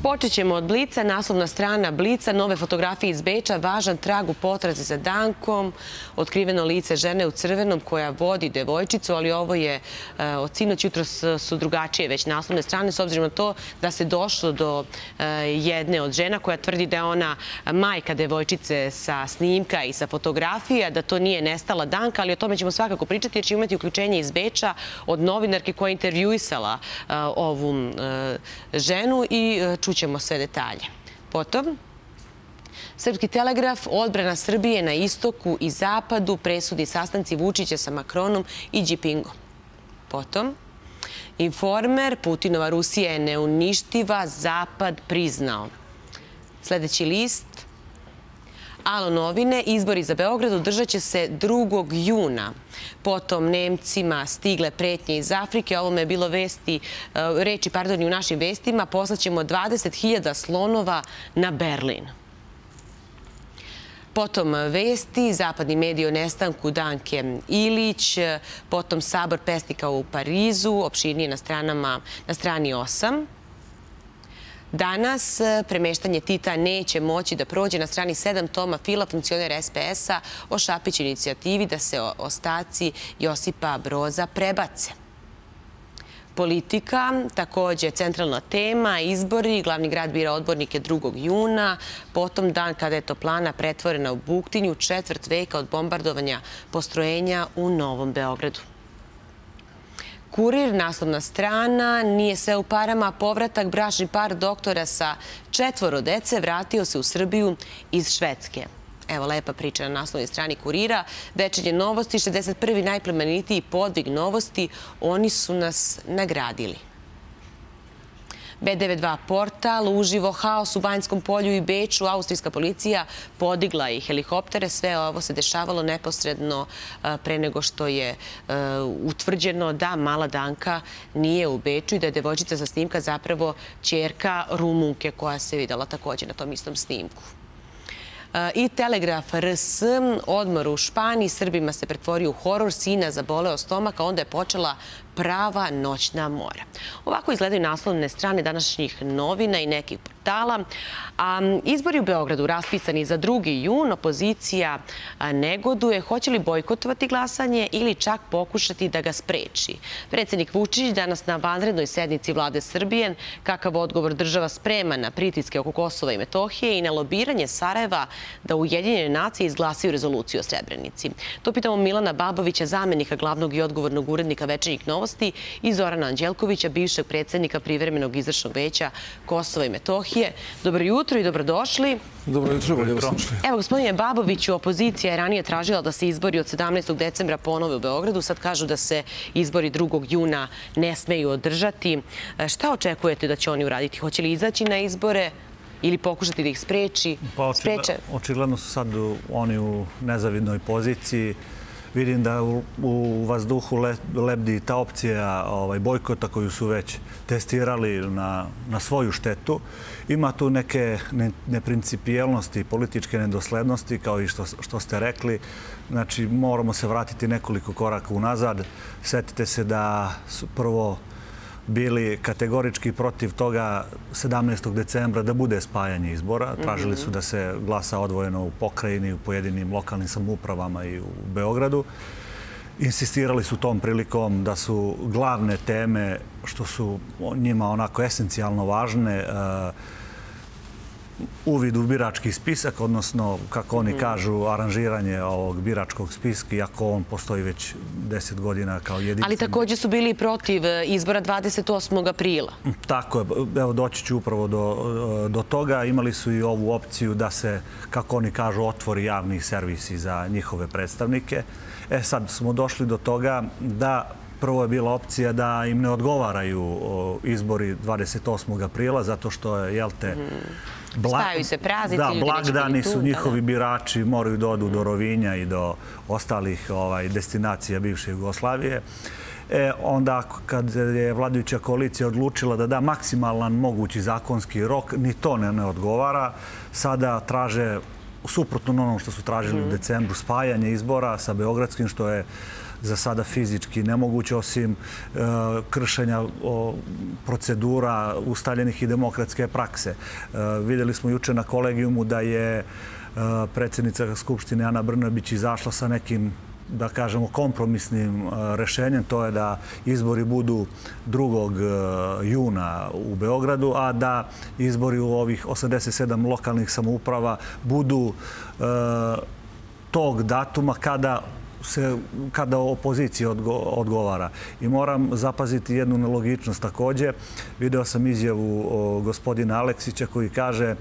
Počet ćemo od Blica. Naslovna strana Blica, nove fotografije iz Beča, važan trag u potrazi za Dankom, otkriveno lice žene u crvenom koja vodi devojčicu, ali ovo je od sinoć, jutros su drugačije već naslovne strane, s obzirom na to da se došlo do jedne od žena koja tvrdi da je ona majka devojčice sa snimka i sa fotografija, da to nije nestala Danka, ali o tome ćemo svakako pričati jer će imati uključenje iz Beča od novinarke koja je intervjuisala ovu ženu i čućemo sve detalje. Potom, Srpski telegraf, odbrana Srbije na istoku i zapadu, presudi sastanci Vučića sa Makronom i Đipingom. Potom, Informer, Putinova Rusija je neuništiva, Zapad priznao. Sljedeći list, Alo novine, izbori za Beograd održat će se 2. juna. Potom Nemcima stigle pretnje iz Afrike. Ovome je bilo reči u našim vestima. Poslaćemo 20.000 slonova na Berlin. Potom vesti, zapadni mediji o nestanku Danke Ilić, potom sabor pesnika u Parizu, opširnije na strani 8. Danas premeštanje Tita neće moći da prođe. Na strani 7 Toma Fila, funkcioner SPS-a, o Šapiću inicijativi da se ostaci Josipa Broza prebace. Politika, također centralna tema, izbori, glavni grad bira odbornike 2. juna, potom dan kada je toplana pretvorena u buktinju, 1/4 veka od bombardovanja postrojenja u Novom Beogradu. Kurir, naslovna strana, nije sve u parama, povratak, bračni par doktora sa 4 dece vratio se u Srbiju iz Švedske. Evo lepa priča na naslovnoj strani Kurira. Večernje novosti, 61. najplemenitiji podvig novosti, oni su nas nagradili. B92 portal, uživo haos u Banjskom polju i Beču, austrijska policija podigla i helikoptere. Sve ovo se dešavalo neposredno pre nego što je utvrđeno da mala Danka nije u Beču i da je devojčica sa snimka zapravo ćerka Rumunke koja se videla također na tom istom snimku. I Telegraf RS, odmor u Španiji, Srbima se pretvorio u horor, sina zaboleo stomak, a onda je počela prava noćna mora. Ovako izgledaju naslovne strane današnjih novina i nekih portala. Izbori u Beogradu raspisani za 2. jun, opozicija negoduje. Hoće li bojkotovati glasanje ili čak pokušati da ga spreči? Predsjednik Vučić danas na vanrednoj sednici Vlade Srbije, kakav odgovor država sprema na pritiske oko Kosova i Metohije i na lobiranje Sarajeva da Ujedinjene nacije izglasaju rezoluciju o Srebrenici. To pitamo Milana Babovića, zamenika glavnog i odgovornog urednika Večernjih novosti, i Zorana Anđelkovića, bivšeg predsjednika Privremenog izvršnog veća Kosova i Metohije. Dobro jutro i dobrodošli. Dobro jutro, bolje vas našli. Evo, gospodine Baboviću, opozicija je ranije tražila da se izbori od 17. decembra ponove u Beogradu. Sad kažu da se izbori 2. juna ne smeju održati. Šta očekujete da će oni uraditi? Hoće li izaći na izbore ili pokušati da ih spreče? Očigledno su sad oni u nezavidnoj poziciji. Vidim da u vazduhu lebdi ta opcija bojkota koju su već testirali na svoju štetu. Ima tu neke neprincipijelnosti, političke nedoslednosti, kao i što ste rekli. Znači, moramo se vratiti nekoliko koraka unazad. Sjetite se da su prvo bili kategorički protiv toga 17. decembra da bude spajanje izbora. Tražili su da se glasa odvojeno u pokrajini, u pojedinim lokalnim samoupravama i u Beogradu. Insistirali su tom prilikom da su glavne teme, što su njima onako esencijalno važne, uvid u birački spisak, odnosno, kako oni kažu, aranžiranje ovog biračkog spiska, iako on postoji već 10 godina kao jedinstveni. Ali također su bili protiv izbora 28. aprila. Tako je. Evo, doći ću upravo do toga. Imali su i ovu opciju da se, kako oni kažu, otvori javni servisi za njihove predstavnike. Sad smo došli do toga da prvo je bila opcija da im ne odgovaraju izbori 28. aprila, zato što je, jel te, spajaju se praznici. Da, blagdani su, njihovi birači moraju da odu do Rovinja i do ostalih destinacija bivše Jugoslavije. Onda kad je vladajuća koalicija odlučila da da maksimalan mogući zakonski rok, ni to ne odgovara. Sada traže suprotno onom što su tražili u decembru, spajanje izbora sa beogradskim, što je za sada fizički nemoguće, osim kršenja procedura ustaljenih i demokratske prakse. Vidjeli smo juče na kolegijumu da je predsjednica Skupštine Ana Brnabić izašla sa nekim, da kažemo, kompromisnim rešenjem. To je da izbori budu 2. juna u Beogradu, a da izbori u ovih 87 lokalnih samouprava budu tog datuma kada opoziciji odgovara. I moram zapaziti jednu nelogičnost također. Video sam izjavu gospodina Aleksića koji kaže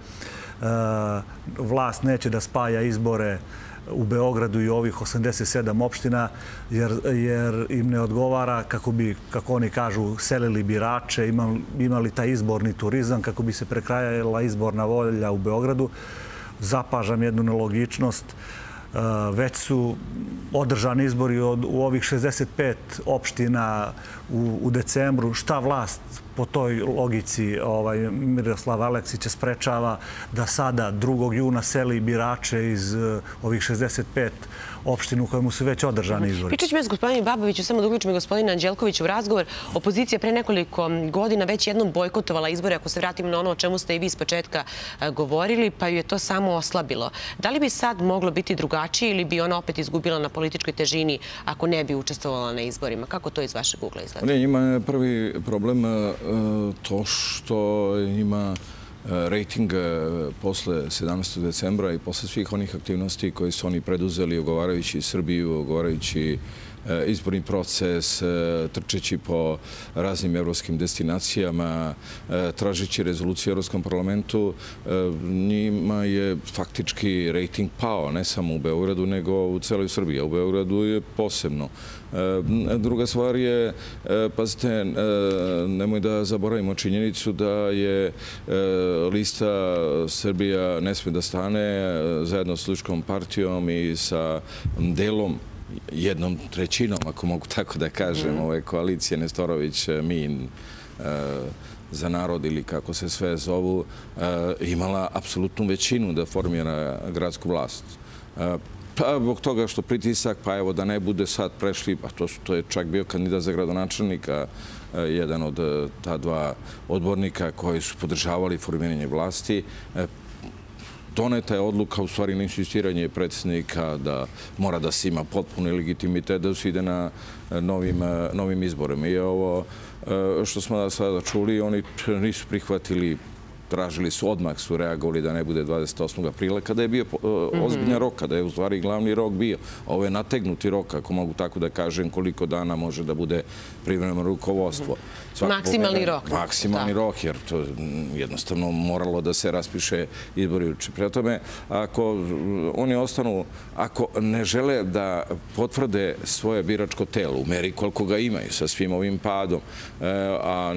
vlast neće da spaja izbore u Beogradu i ovih 87 opština jer im ne odgovara kako bi, kako oni kažu, selili birače, imali taj izborni turizam, kako bi se prekrajala izborna volja u Beogradu. Zapažam jednu nelogičnost. Već su održani izbori u ovih 65 opština u decembru. Šta vlast po toj logici Miroslava Aleksića sprečava da sada 2. juna seli birače iz ovih 65 opština u kojemu su već održani izbori? Pričat ću s gospodinom Baboviću, samo da uključimo gospodina Anđelkovića u razgovor. Opozicija pre nekoliko godina već jednom bojkotovala izbore, ako se vratimo na ono o čemu ste i vi iz početka govorili, pa ju je to samo oslabilo. Da li bi sad moglo biti drugačije ili bi ona opet izgubila na političkoj težini ako ne bi učestvovala na izborima? Kako to iz vašeg ugla izgleda? Ima prvi problem to što ima rejting posle 17. decembra i posle svih onih aktivnosti koje su oni preduzeli ogovarajući Srbiju, ogovarajući izborni proces, trčeći po raznim evropskim destinacijama, tražeći rezoluciju u Evropskom parlamentu, njima je faktički rejting pao, ne samo u Beogradu, nego u celoj Srbiji. A u Beogradu je posebno. Druga stvar je, pazite, nemoj da zaboravimo činjenicu da je lista Srbija ne sme da stane zajedno s Lučkom partijom i sa delom, 1/3, ako mogu tako da kažem, ove koalicije Nestorović, Min, za narod ili kako se sve zovu, imala apsolutnu većinu da formira gradsku vlast. Pa zbog toga što pritisak, pa evo da ne bude sad prešli, pa to je čak bio kandidat za gradonačelnika, jedan od ta dva odbornika koji su podržavali formiranje vlasti. Doneta je odluka, u stvari na insistiranje predsjednika da mora da se ima potpuni legitimitet da se ide na novim izborima. I ovo što smo sada čuli, oni nisu prihvatili, tražili su, odmah su reagovali da ne bude 28. aprila, kada je bio ozbiljan rok, kada je u stvari glavni rok bio. Ovo je nategnuti rok, ako mogu tako da kažem, koliko dana može da bude privremeno rukovodstvo. Maksimalni rok. Maksimalni rok, jer to jednostavno moralo da se raspiše izbori. Prema tome, ako oni ostanu, ako ne žele da potvrde svoje biračko telo u meri koliko ga imaju sa svim ovim padom, a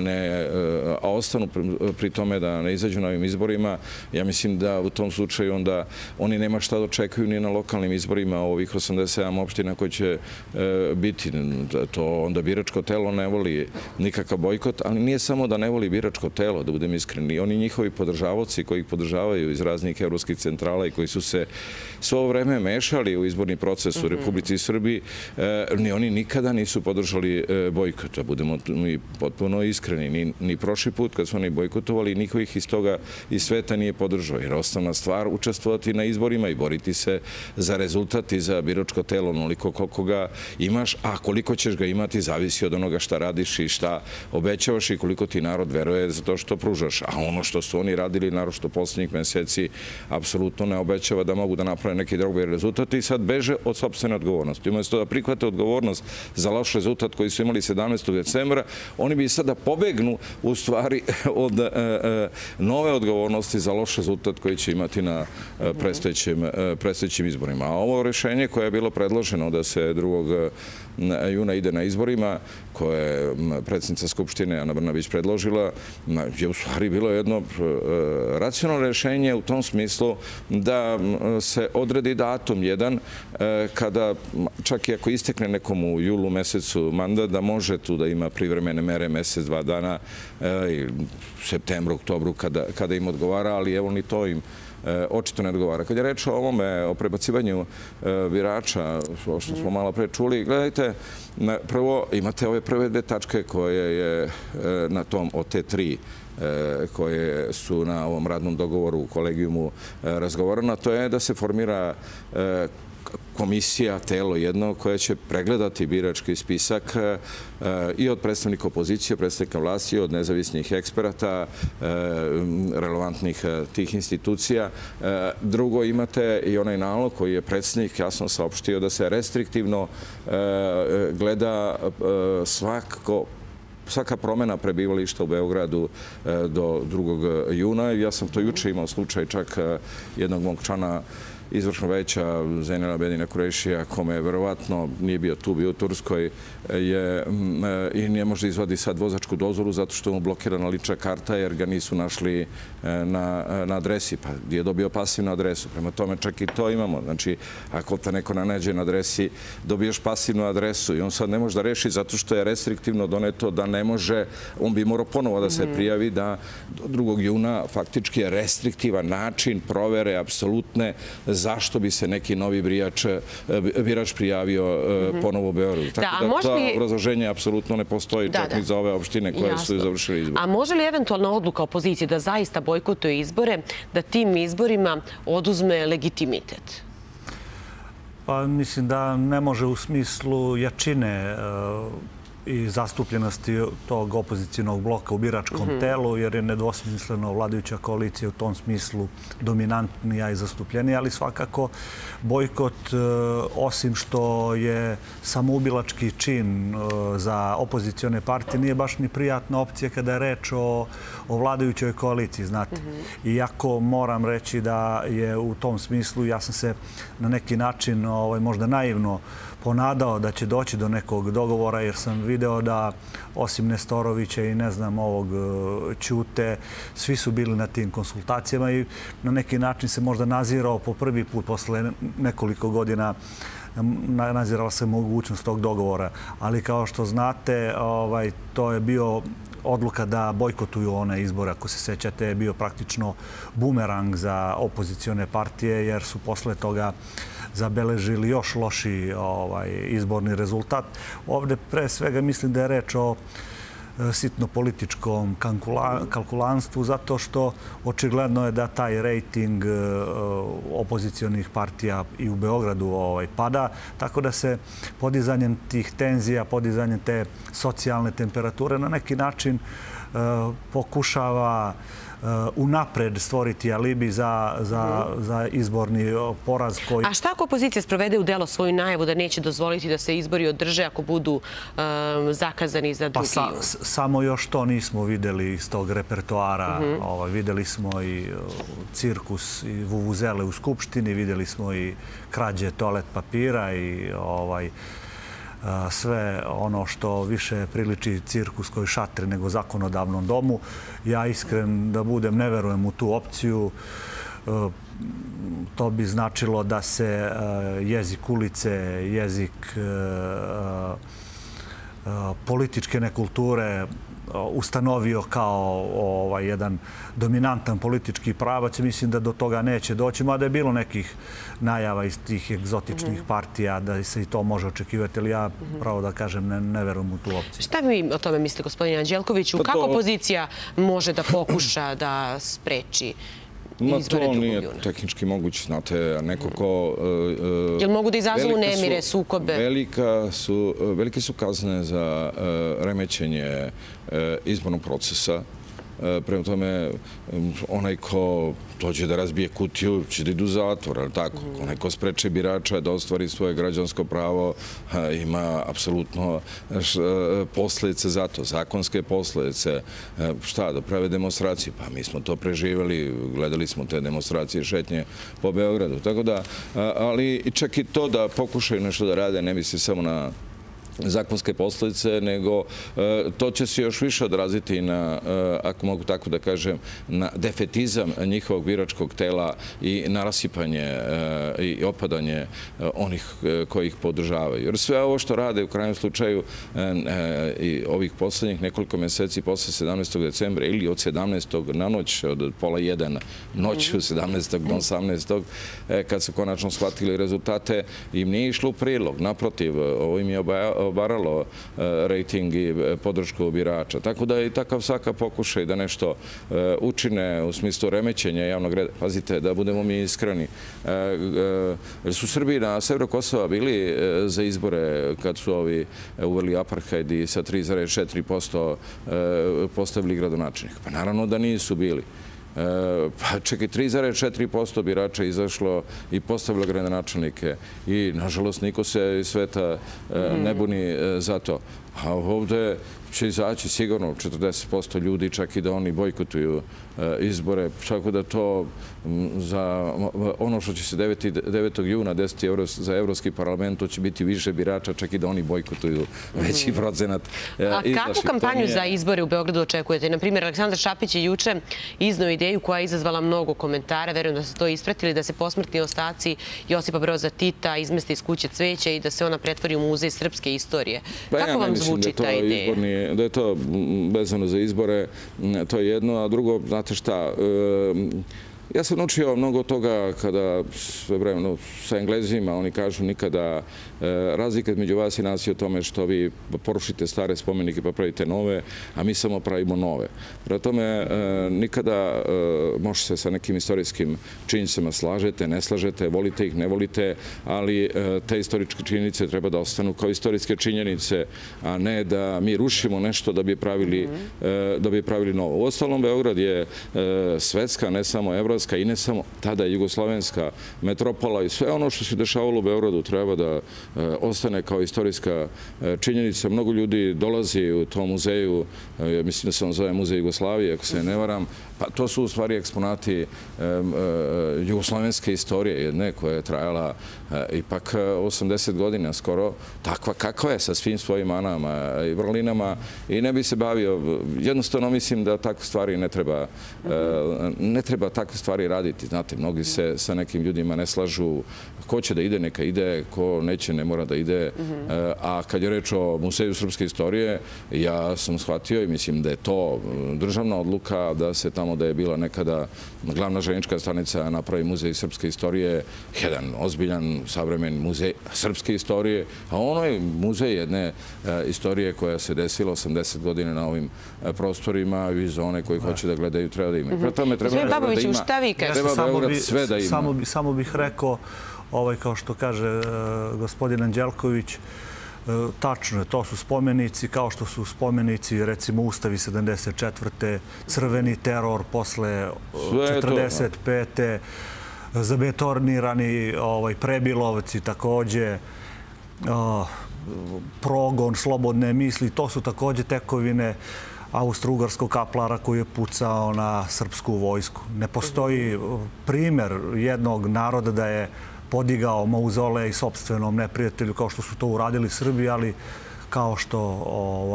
ostanu pri tome da ne izađu na ovim izborima, ja mislim da u tom slučaju onda oni nema šta da očekuju ni na lokalnim izborima ovih 87 opština koji će biti. To onda biračko telo ne voli nikakav bojkot, ali nije samo da ne voli biračko telo, da budem iskreni. Oni njihovi podržavaoci koji ih podržavaju iz raznih evropskih centrala i koji su se svo ovo vreme mešali u izborni proces u Republici Srbiji, ni oni nikada nisu podržali bojkot. Da budemo potpuno iskreni. Ni prošli put kad su oni bojkotovali, niko ih iz toga iz sveta nije podržao. Jer osnovna stvar učestvovati na izborima i boriti se za rezultat i za biračko telo onoliko koliko ga imaš, a koliko ćeš ga imati zavisi od onoga šta radiš i šta obećavaš i koliko ti narod veruje za to što pružaš. A ono što su oni radili, naročito poslednjih meseci, apsolutno ne obećava da mogu da naprave neki drugi rezultat i sad beže od sopstvene odgovornosti. Umesto da prihvate odgovornost za loš rezultat koji su imali 17. decembra, oni bi sada pobegnu u stvari od nove odgovornosti za loš rezultat koji će imati na predstojećim izborima. A ovo rešenje koje je bilo predloženo da se 2. juna ide na izborima, koje je predsjednica Skupštine Ana Brnabić predložila, je u stvari bilo jedno racionalno rešenje u tom smislu da se odredi datum jedan kada čak i ako istekne nekom u julu mesecu mandat, da može tu da ima privremene mere mesec, 2 dana, septembru, oktobru, kada im odgovara, ali evo ni to im očito ne odgovara. Kad je reč o ovome, o prebacivanju birača, što smo malo pre čuli, gledajte, prvo imate ove prve 2 tačke koje je na tom od te 3 koje su na ovom radnom dogovoru u kolegijumu razgovorena, to je da se formira komisija, telo jedno koje će pregledati birački spisak i od predstavnika opozicije, predstavnika vlasti, od nezavisnih eksperata, relevantnih tih institucija. Drugo, imate i onaj nalog koji je predsjednik jasno saopštio da se restriktivno gleda svaka promjena prebivališta u Beogradu do 2. juna. Ja sam to juče imao slučaj čak jednog mog člana izvršnog veća Zeynela Abedina Kurešija, kome verovatno nije bio tu, bio u Turskoj, i ne može izvadi sad vozačku dozvolu zato što mu blokirana lična karta jer ga nisu našli na adresi, pa je dobio pasivnu adresu. Prema tome čak i to imamo. Znači, ako te neko nađe na adresi, dobiješ pasivnu adresu i on sad ne može da reši zato što je restriktivno doneto da ne može, on bi morao ponovo da se prijavi da do 2. juna faktički je restriktivan način provere apsolutne zašto bi se neki novi birač prijavio ponovo u Beogradu. Tako da to obrazloženje apsolutno ne postoji čak ni za ove opštine koje su završile izbore. A može li eventualna odluka opozicije da zaista bojkotuje izbore, da tim izborima oduzme legitimitet? Pa mislim da ne može u smislu jačine i zastupljenosti tog opozicijnog bloka u biračkom telu, jer je nedvosmisleno vladajuća koalicija u tom smislu dominantnija i zastupljenija, ali svakako bojkot, osim što je samoubilački čin za opozicione partije, nije baš ni prijatna opcija kada je reč o vladajućoj koaliciji, znate. Iako moram reći da je u tom smislu, ja sam se na neki način možda naivno ponadao da će doći do nekog dogovora, jer sam video da osim Nestorovića i ne znam ovog Ćute, svi su bili na tim konsultacijama i na neki način se možda nazirao po prvi put posle nekoliko godina nazirala se mogućnost tog dogovora. Ali kao što znate, to je bio odluka da bojkotuju one izbore. Ako se sećate, je bio praktično bumerang za opozicione partije, jer su posle toga zabeležili još loši izborni rezultat. Ovdje pre svega mislim da je reč o sitno političkom kalkulanstvu, zato što očigledno je da taj rejting opozicijonih partija i u Beogradu pada, tako da se podizanjem tih tenzija, podizanjem te socijalne temperature na neki način pokušava unapred stvoriti alibi za izborni poraz koji... A šta ako opozicija sprovede u delo svoju najavu da neće dozvoliti da se izbori održe ako budu zakazani za 2. jun? Samo još to nismo videli iz tog repertoara. Videli smo i cirkus i vuvuzele u Skupštini, videli smo i krađe toalet papira i sve ono što više priliči cirkuskoj šatri nego zakonodavnom domu. Ja iskren da budem, ne verujem u tu opciju. To bi značilo da se jezik ulice, jezik političke nekulture ustanovio kao jedan dominantan politički pravac. Mislim da do toga neće doći, mada je bilo nekih najava iz tih egzotičnih partija da se i to može očekivati, ali ja pravo da kažem ne verujem u tu opciju. Šta vi o tome mislite, gospodine Anđelkoviću? Kako opozicija može da pokuša da spreči izbore 2. juna? To nije tehnički moguće, znate, neko ko... Jel mogu da izazovu nemire, sukobe? Velike su kazne za remećenje izbornog procesa. Prema tome, onaj ko dođe da razbije kutiju će da idu u zatvor, ali tako? Onaj ko spreče birača da ostvari svoje građansko pravo ima apsolutno posljedice za to, zakonske posljedice. Šta, da prave demonstracije? Pa mi smo to preživjeli, gledali smo te demonstracije, šetnje po Beogradu. Tako da, ali čak i to da pokušaju nešto da rade, ne misli samo na zakonske posljedice, nego to će se još više odraziti na, ako mogu tako da kažem, na defetizam njihovog biračkog tela i na rasipanje i opadanje onih koji ih podržavaju. Jer sve ovo što rade u krajnjem slučaju i ovih posljednjih nekoliko mjeseci posle 17. decembra ili od 17. na noć, od pola 1 noću 17. do 18. kad su konačno shvatili rezultate, im nije išlo u prilog. Naprotiv, ovo im je obaralo rejting i podršku birača. Tako da je i takav svaka pokušaj da nešto učine u smislu remećenja javnog reda. Pazite, da budemo mi iskreni. Su Srbi na severu Kosova bili za izbore kad su ovi uveli apartheid i sa 3,4% postavili gradonačelnika? Pa naravno da nisu bili. Pa čekaj, 3,4% birača izašlo i postavilo gradonačelnike i nažalost niko se iz sveta ne buni za to. A ovdje će izaći sigurno 40% ljudi, čak i da oni bojkotuju izbore. Tako da to za ono što će se 9. juna desiti za Evropski parlament, to će biti više birača, čak i da oni bojkotuju veći procenat. A kakvu kampanju za izbore u Beogradu očekujete? Naprimjer, Aleksandar Šapić je juče izneo ideju koja je izazvala mnogo komentara. Verujem da ste to ispratili, da se posmrtni ostaci Josipa Broza Tita izmeste iz kuće Cveća i da se ona pretvori u muzej srpske istorije. Kako vam zvuči ta ideja? Da je to vezano za izbore, to je jedno, a drugo, znate šta, ja sam naučio mnogo toga kada sa Englezima, oni kažu nikada razlika između vas i nas je o tome što vi porušite stare spomenike pa pravite nove, a mi samo pravimo nove. Prema tome, nikada možete se sa nekim istorijskim činjenicama slažete, ne slažete, volite ih, ne volite, ali te istoričke činjenice treba da ostanu kao istorijske činjenice, a ne da mi rušimo nešto da bi pravili novo. U ostalom, Beograd je svetska, ne samo evropska i ne samo tada jugoslovenska metropola i sve ono što se dešavalo u Beogradu treba da ostane kao istorijska činjenica. Mnogo ljudi dolazi u tom muzeju, mislim da se on zove Muzej Jugoslavije, ako se ne varam, pa to su u stvari eksponati jugoslovenske istorije jedne koja je trajala ipak 80 godina skoro, takva kakva je sa svim svojim manama i vrlinama i ne bi se bavio. Jednostavno mislim da takve stvari ne treba takve stvari raditi. Znate, mnogi se sa nekim ljudima ne slažu. Ko će da ide, neka ide, ko neće, ne mora da ide. A kad je reč o Muzeju srpske istorije, ja sam shvatio i mislim da je to državna odluka da se tamo da je bila nekada glavna željeznička stanica napravi Muzej srpske istorije, jedan ozbiljan savremen muzej srpske istorije, a ono je muzej jedne istorije koja se desila 80 godina na ovim prostorima i za one koji hoće da gledaju treba da imaju. Treba Beograd sve da ima. Samo bih rekao, kao što kaže gospodin Anđelković, tačno je, to su spomenici kao što su spomenici, recimo, Ustavi 74. crveni teror posle 45. zabetonirani Prebilovci također, progon slobodne misli, to su također tekovine austro-ugarskog kaplara koji je pucao na srpsku vojsku. Ne postoji primjer jednog naroda da je podigao mauzolej sopstvenom neprijatelju kao što su to uradili Srbi, ali kao što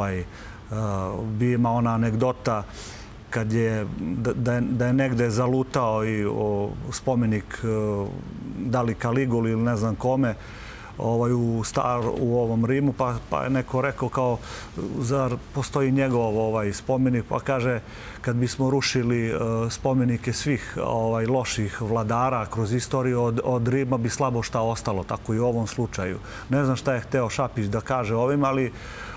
bi ima ona anegdota kad je, da je negde zalutao i spomenik da li Kaliguli ili ne znam kome u ovom Rimu, pa je neko rekao kao, zar postoji njegov spomenik, pa kaže, kad bismo rušili spomenike svih loših vladara kroz istoriju od Rima bi slabo šta ostalo, tako i u ovom slučaju. Ne znam šta je hteo Šapić da kaže ovim, ali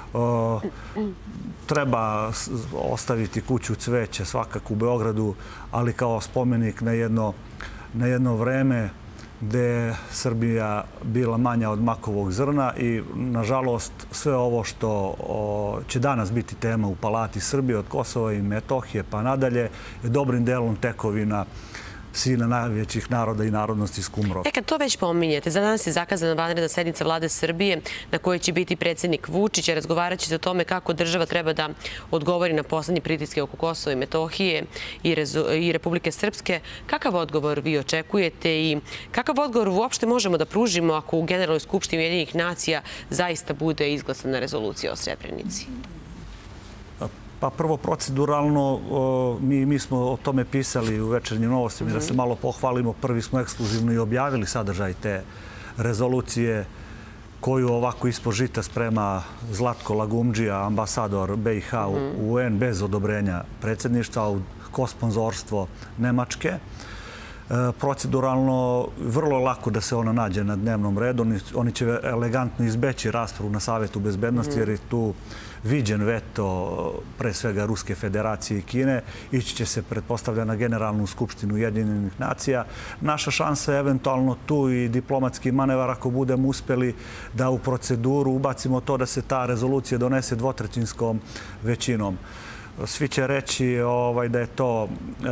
treba ostaviti kuću Cveća svakako u Beogradu, ali kao spomenik na jedno vreme gde je Srbija bila manja od makovog zrna i, nažalost, sve ovo što će danas biti tema u Palati Srbije od Kosova i Metohije pa nadalje je dobrim delom tekovina sina najvećih naroda i narodnosti iz Kumrovca. Kad to već pominjete, za danas je zakazana vanredna sednica Vlade Srbije na kojoj će biti predsjednik Vučić, a razgovarat će se o tome kako država treba da odgovori na poslednje pritiske oko Kosova i Metohije i Republike Srpske. Kakav odgovor vi očekujete i kakav odgovor uopšte možemo da pružimo ako u Generalnoj skupštini Ujedinjenih nacija zaista bude izglasana rezolucija o Srebrenici? Pa prvo, proceduralno, mi smo o tome pisali u Večernjim novostima, da se malo pohvalimo. Prvi smo ekskluzivno i objavili sadržaj te rezolucije koju ovako ispod žita sprema Zlatko Lagumdžija, ambasador BiH u UN, bez odobrenja predsjedništva, u kosponzorstvo Nemačke. Proceduralno vrlo lako da se ona nađe na dnevnom redu. Oni će elegantno izbeći raspravu na Savetu bezbednosti jer je tu viđen veto pre svega Ruske federacije i Kine. Ići će se, pretpostavlja, na Generalnu skupštinu Ujedinjenih nacija. Naša šansa je eventualno tu i diplomatski manevar ako budemo uspeli da u proceduru ubacimo to da se ta rezolucija donese dvotrećinskom većinom. Svi će reći da je to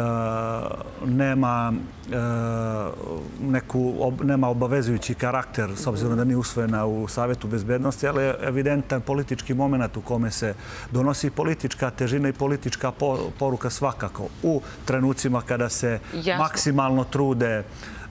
nema obavezujući karakter s obzirom da nije usvojena u Savetu bezbednosti, ali je evidentan politički moment u kome se donosi politička težina i politička poruka svakako u trenucima kada se maksimalno trude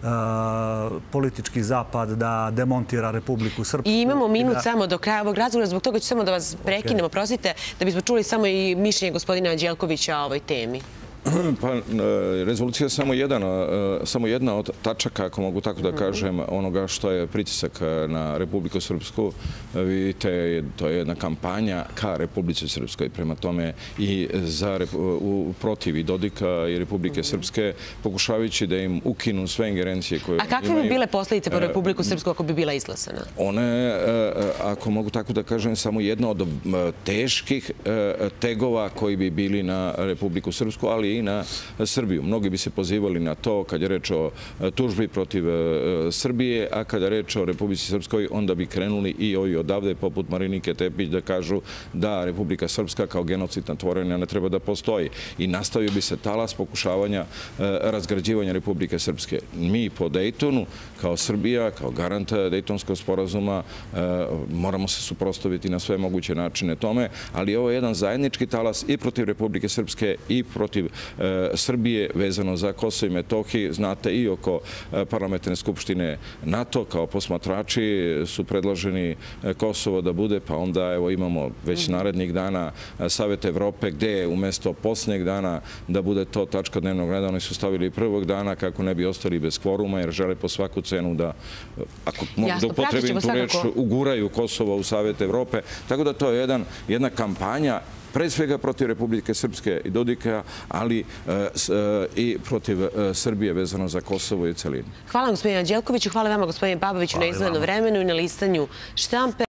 politički zapad da demontira Republiku Srpsku. I imamo minut samo do kraja ovog razgovora, zbog toga ću samo da vas prekinemo, prosite, da bismo čuli samo i mišljenje gospodina Anđelkovića o ovoj temi. Pa, rezolucija je samo jedna od tačaka, ako mogu tako da kažem, onoga što je pritisak na Republiku Srpsku. Vidite, to je jedna kampanja ka Republici Srpskoj. Prema tome i protiv i Dodika i Republike Srpske, pokušavajući da im ukinu sve ingerencije koje imaju. A kakve bi bile posljedice po Republiku Srpsku ako bi bila izglasana? One, ako mogu tako da kažem, samo jedna od teških tegova koji bi bili na Republiku Srpsku, ali i na Srbiju. Mnogi bi se pozivali na to kad je reč o tužbi protiv Srbije, a kada je reč o Republici Srpskoj, onda bi krenuli i ovi odavde, poput Marinike Tepić, da kažu da Republika Srpska kao genocidna tvorevina ne treba da postoji. I nastavio bi se talas pokušavanja razgrađivanja Republike Srpske. Mi po Dejtonu, kao Srbija, kao garant Dejtonskog sporazuma, moramo se suprotstaviti na sve moguće načine tome, ali ovo je jedan zajednički talas i protiv Republike Srpske i protiv Srbije vezano za Kosovo i Metohiju. Znate, i oko parlamentarne skupštine NATO kao posmatrači su predloženi Kosovo da bude, pa onda evo imamo već narednih dana Savet Evrope gde je umjesto posljednjeg dana da bude to tačka dnevnog reda. Oni su stavili i prvog dana kako ne bi ostali bez kvoruma jer žele po svaku cenu da, ako mogu da upotrebim tu reč, uguraju Kosovo u Savet Evrope. Tako da to je jedna kampanja pre svega protiv Republike Srpske i Dodika, ali i protiv Srbije vezano za Kosovo i celinu. Hvala gospodine Anđelkoviću, hvala vama gospodine Baboviću na izdvojenom vremenu i na listanju štampe.